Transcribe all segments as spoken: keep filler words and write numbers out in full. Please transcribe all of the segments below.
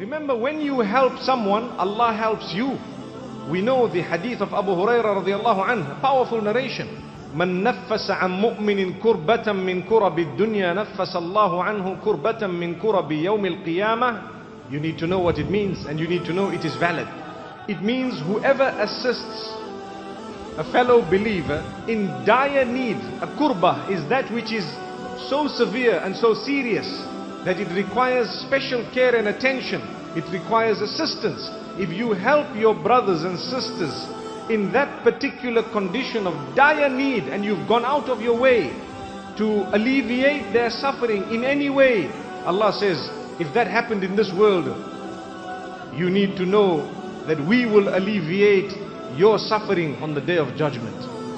Remember, when you help someone, Allah helps you. We know the hadith of Abu Hurairah radiallahu anhu, powerful narration. من نفس عن مؤمن كربة من كرب الدنيا نفس الله عنه كربة من كرب يوم القيامة. You need to know what it means, and you need to know it is valid. It means whoever assists a fellow believer in dire need. A kurbah is that which is so severe and so serious that it requires special care and attention. It requires assistance. If you help your brothers and sisters in that particular condition of dire need, and you've gone out of your way to alleviate their suffering in any way, Allah says, if that happened in this world, you need to know that we will alleviate your suffering on the day of judgment.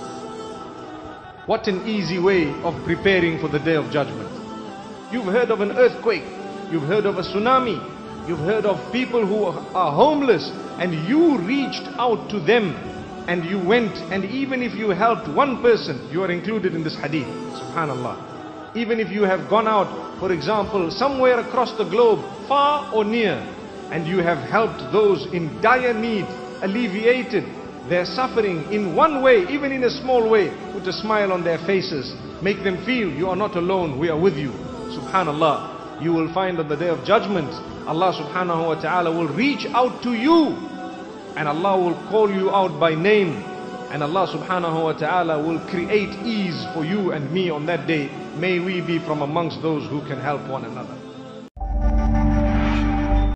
What an easy way of preparing for the day of judgment. You've heard of an earthquake, you've heard of a tsunami, you've heard of people who are homeless, and you reached out to them and you went, and even if you helped one person, you are included in this hadith. Subhanallah. Even if you have gone out, for example, somewhere across the globe, far or near, and you have helped those in dire need, alleviated their suffering in one way, even in a small way, put a smile on their faces, make them feel you are not alone, we are with you. Subhanallah. You will find on the day of judgment, Allah subhanahu wa ta'ala will reach out to you, and Allah will call you out by name, and Allah subhanahu wa ta'ala will create ease for you and me on that day. May we be from amongst those who can help one another.